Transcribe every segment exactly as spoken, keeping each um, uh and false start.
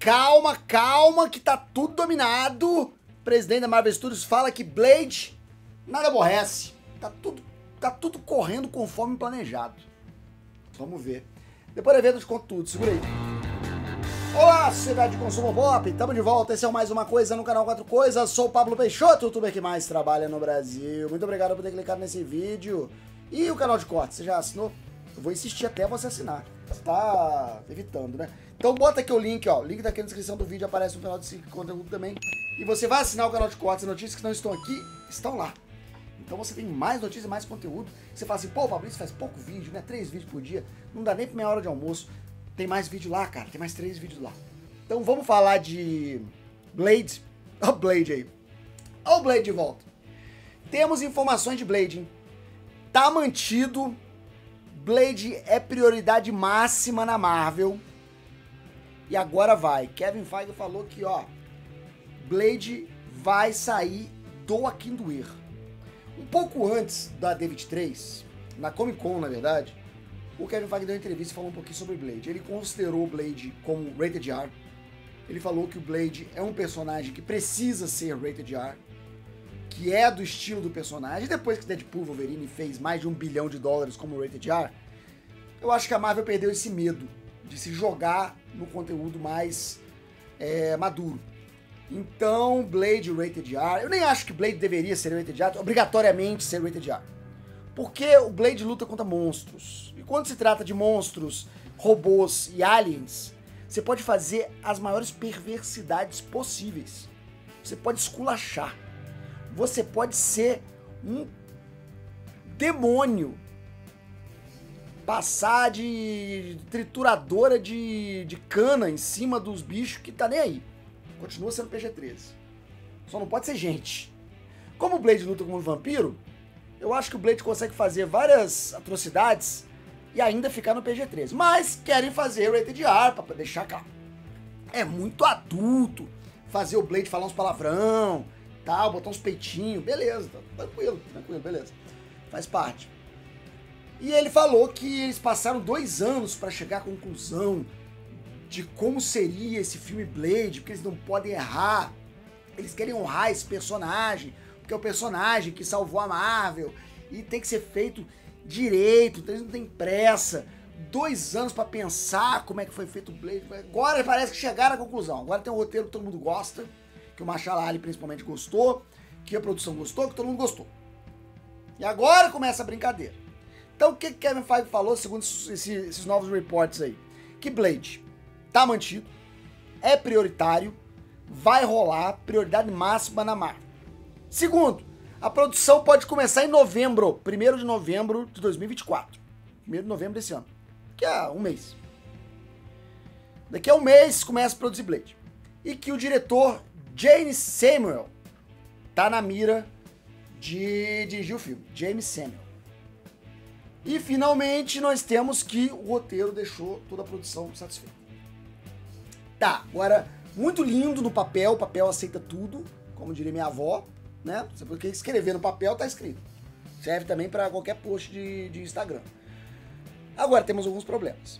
calma, calma, que tá tudo dominado. O presidente da Marvel Studios fala que Blade nada aborrece. Tá tudo, tá tudo correndo conforme planejado. Vamos ver. Depois da venda eu te conto tudo, segura aí. Olá, sociedade de consumo pop, tamo de volta, esse é o Mais Uma Coisa no canal Quatro Coisas, sou o Pablo Peixoto, o youtuber que mais trabalha no Brasil. Muito obrigado por ter clicado nesse vídeo. E o canal de cortes, você já assinou? Eu vou insistir até você assinar, você tá evitando, né? Então bota aqui o link, ó, o link tá aqui na descrição do vídeo, aparece no final desse conteúdo também. E você vai assinar o canal de cortes, as notícias que não estão aqui, estão lá. Então você tem mais notícias, mais conteúdo. Você fala assim, pô, Pablo, isso faz pouco vídeo, né? Três vídeos por dia, não dá nem pra meia hora de almoço. Tem mais vídeo lá, cara. Tem mais três vídeos lá. Então vamos falar de Blade. Ó o Blade aí. Ó o Blade de volta. Temos informações de Blade, hein? Tá mantido. Blade é prioridade máxima na Marvel. E agora vai. Kevin Feige falou que, ó, Blade vai sair do Akinduer. Um pouco antes da D vinte e três, na Comic Con, na verdade, o Kevin Feige deu uma entrevista e falou um pouquinho sobre Blade. Ele considerou o Blade como Rated R. Ele falou que o Blade é um personagem que precisa ser Rated R, que é do estilo do personagem. Depois que Deadpool Wolverine fez mais de um bilhão de dólares como Rated R, eu acho que a Marvel perdeu esse medo de se jogar no conteúdo mais é, maduro. Então, Blade Rated R... Eu nem acho que Blade deveria ser Rated R, obrigatoriamente ser Rated R. Porque o Blade luta contra monstros. E quando se trata de monstros, robôs e aliens, você pode fazer as maiores perversidades possíveis. Você pode esculachar. Você pode ser um demônio. Passar de trituradora de, de cana em cima dos bichos que tá nem aí. Continua sendo P G treze. Só não pode ser gente. Como o Blade luta como um vampiro, eu acho que o Blade consegue fazer várias atrocidades e ainda ficar no P G treze. Mas querem fazer Rated R pra deixar claro. É muito adulto. Fazer o Blade falar uns palavrão, tal, botar uns peitinhos. Beleza, tá, tranquilo, tranquilo, beleza. Faz parte. E ele falou que eles passaram dois anos para chegar à conclusão de como seria esse filme Blade, porque eles não podem errar. Eles querem honrar esse personagem, porque é o personagem que salvou a Marvel e tem que ser feito direito, então eles não têm pressa. Dois anos pra pensar como é que foi feito o Blade. Agora parece que chegaram à conclusão. Agora tem um roteiro que todo mundo gosta, que o Mahershala Ali principalmente gostou, que a produção gostou, que todo mundo gostou. E agora começa a brincadeira. Então o que Kevin Feige falou, segundo esses, esses novos reports aí? Que Blade tá mantido, é prioritário, vai rolar, prioridade máxima na Marvel. Segundo, a produção pode começar em novembro, primeiro de novembro de dois mil e vinte e quatro. primeiro de novembro desse ano, que é um mês. Daqui a um mês começa a produzir Blade. E que o diretor James Samuel tá na mira de dirigir o filme. James Samuel. E finalmente nós temos que o roteiro deixou toda a produção satisfeita. Tá, agora, muito lindo no papel, o papel aceita tudo, como diria minha avó, né? Porque escrever no papel tá escrito. Serve também para qualquer post de, de Instagram. Agora temos alguns problemas.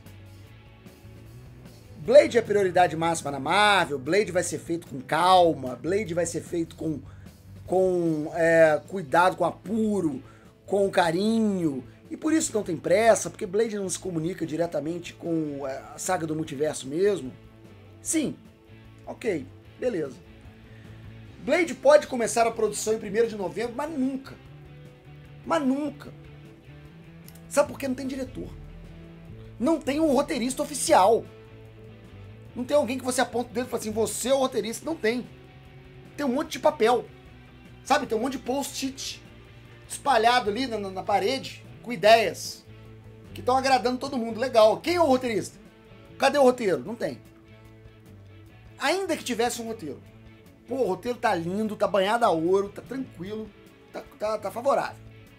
Blade é prioridade máxima na Marvel, Blade vai ser feito com calma, Blade vai ser feito com, com é, cuidado, com apuro, com carinho, e por isso não tem pressa, porque Blade não se comunica diretamente com a saga do multiverso mesmo. Sim, ok, beleza. Blade pode começar a produção em primeiro de novembro, mas nunca. Mas nunca. Sabe por quê? Não tem diretor. Não tem um roteirista oficial. Não tem alguém que você aponta o dedo e fala assim, você é o roteirista. Não tem. Tem um monte de papel. Sabe, tem um monte de post-it espalhado ali na, na parede com ideias que estão agradando todo mundo. Legal. Quem é o roteirista? Cadê o roteiro? Não tem. Ainda que tivesse um roteiro. Pô, o roteiro tá lindo, tá banhado a ouro, tá tranquilo, tá, tá, tá favorável.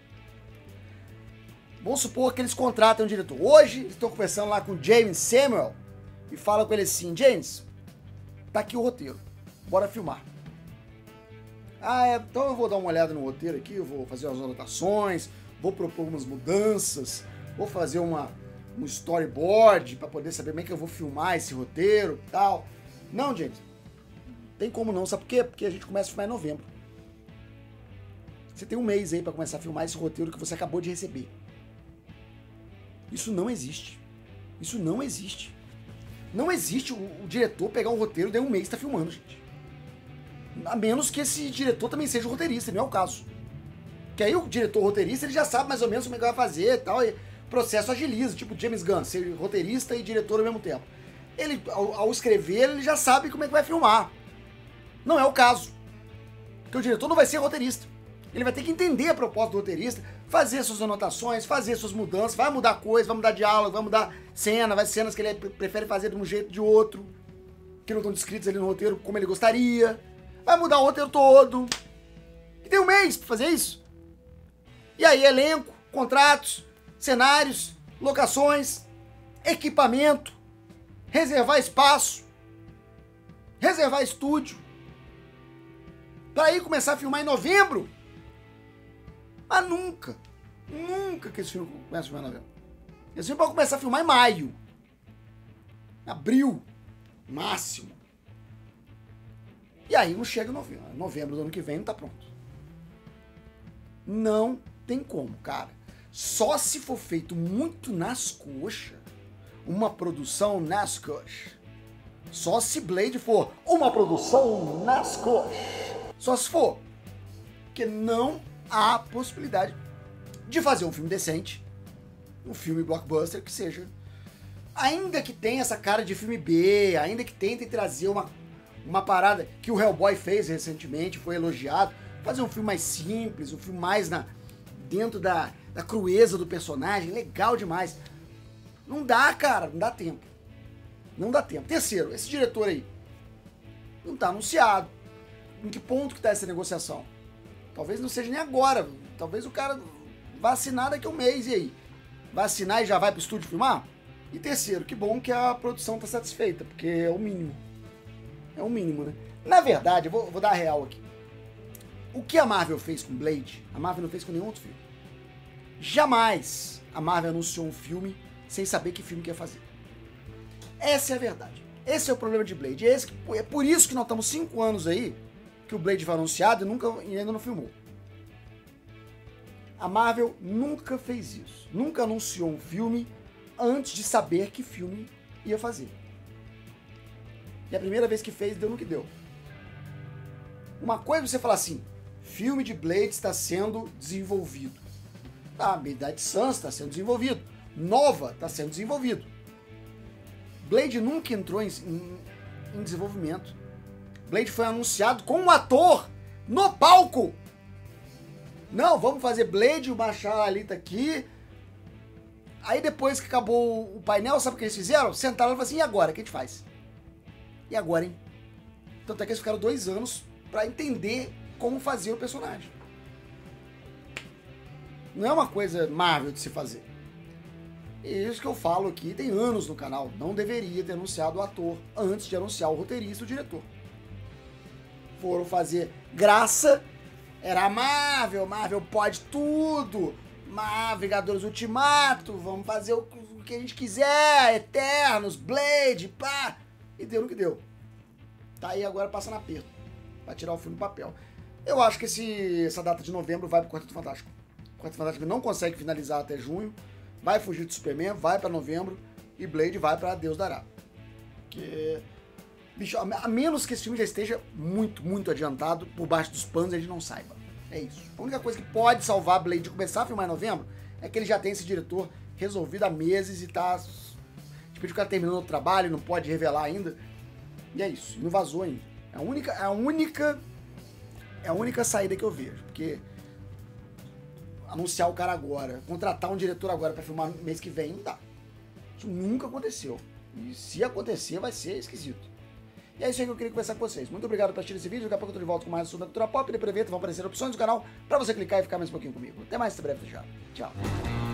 Vamos supor que eles contratam um diretor. Hoje, eles estão conversando lá com o James Samuel e falam com ele assim, James, tá aqui o roteiro, bora filmar. Ah, é, então eu vou dar uma olhada no roteiro aqui, eu vou fazer umas anotações, vou propor umas mudanças, vou fazer uma, um storyboard para poder saber como é que eu vou filmar esse roteiro e tal. Não, gente. Tem como não, sabe por quê? Porque a gente começa a filmar em novembro. Você tem um mês aí pra começar a filmar esse roteiro que você acabou de receber. Isso não existe. Isso não existe. Não existe o, o diretor pegar um roteiro e daí um mês tá filmando, gente. A menos que esse diretor também seja o roteirista, não é o caso. Que aí o diretor roteirista, ele já sabe mais ou menos como é que vai fazer e tal, e o processo agiliza, tipo James Gunn, ser roteirista e diretor ao mesmo tempo. Ele, ao, ao escrever, ele já sabe como é que vai filmar. Não é o caso. Porque o diretor não vai ser roteirista. Ele vai ter que entender a proposta do roteirista, fazer suas anotações, fazer suas mudanças, vai mudar coisa, vai mudar diálogo, vai mudar cena, vai cenas que ele prefere fazer de um jeito ou de outro, que não estão descritas ali no roteiro como ele gostaria. Vai mudar o roteiro todo. E tem um mês pra fazer isso. E aí, elenco, contratos, cenários, locações, equipamento, reservar espaço, reservar estúdio, pra aí começar a filmar em novembro. Mas nunca, nunca que esse filme começa a filmar em novembro. Esse filme pode começar a filmar em maio, abril, máximo. E aí não chega em novembro. Novembro do ano que vem não tá pronto. Não tem como, cara. Só se for feito muito nas coxas, uma produção nas coxas. Só se Blade for uma produção nas coxas. Só se for. Porque não há possibilidade de fazer um filme decente, um filme blockbuster que seja, ainda que tenha essa cara de filme B, ainda que tente trazer uma, uma parada que o Hellboy fez recentemente, foi elogiado, fazer um filme mais simples, um filme mais na, dentro da, da crueza do personagem, legal demais. Não dá, cara, não dá tempo. Não dá tempo. Terceiro, esse diretor aí não tá anunciado. Em que ponto que tá essa negociação? Talvez não seja nem agora. Talvez o cara vá assinar daqui a um mês, e aí? Vai assinar e já vai pro estúdio filmar? E terceiro, que bom que a produção tá satisfeita, porque é o mínimo. É o mínimo, né? Na verdade, eu vou, vou dar a real aqui. O que a Marvel fez com Blade, a Marvel não fez com nenhum outro filme. Jamais a Marvel anunciou um filme sem saber que filme que ia fazer. Essa é a verdade. Esse é o problema de Blade. É, esse, é por isso que nós estamos cinco anos aí que o Blade foi anunciado e, nunca, e ainda não filmou. A Marvel nunca fez isso. Nunca anunciou um filme antes de saber que filme ia fazer. E a primeira vez que fez, deu no que deu. Uma coisa é você falar assim, filme de Blade está sendo desenvolvido. Ah, Midnight Suns está sendo desenvolvido. Nova está sendo desenvolvido. Blade nunca entrou em, em, em desenvolvimento. Blade foi anunciado com um ator no palco. Não, vamos fazer Blade, o Mahershala Ali tá aqui. Aí depois que acabou o painel, sabe o que eles fizeram? Sentaram e falaram assim, e agora? O que a gente faz? E agora, hein? Tanto é que eles ficaram dois anos pra entender como fazer o personagem. Não é uma coisa Marvel de se fazer. E isso que eu falo aqui, tem anos no canal. Não deveria ter anunciado o ator antes de anunciar o roteirista e o diretor. Foram fazer graça, era a Marvel, Marvel pode tudo, Marvel, Vingadores Ultimato, vamos fazer o, o que a gente quiser, Eternos, Blade, pá, e deu no que deu. Tá aí agora passando aperto, pra tirar o filme do papel. Eu acho que esse, essa data de novembro vai pro Quarteto Fantástico. O Quarteto Fantástico não consegue finalizar até junho, vai fugir do Superman, vai pra novembro, e Blade vai pra Deus Dará. Porque... bicho, a menos que esse filme já esteja muito, muito adiantado, por baixo dos panos a gente não saiba. É isso. A única coisa que pode salvar Blade de começar a filmar em novembro é que ele já tem esse diretor resolvido há meses e tá... tipo, o cara terminando o trabalho, não pode revelar ainda. E é isso. Não vazou ainda. É a única... É a única... É a única saída que eu vejo. Porque... anunciar o cara agora, contratar um diretor agora pra filmar mês que vem, não dá. Isso nunca aconteceu. E se acontecer, vai ser esquisito. E é isso aí que eu queria conversar com vocês. Muito obrigado por assistir esse vídeo. Daqui a pouco eu tô de volta com mais assunto da cultura pop. Depois vão aparecer opções do canal pra você clicar e ficar mais um pouquinho comigo. Até mais, até breve, já. Tchau.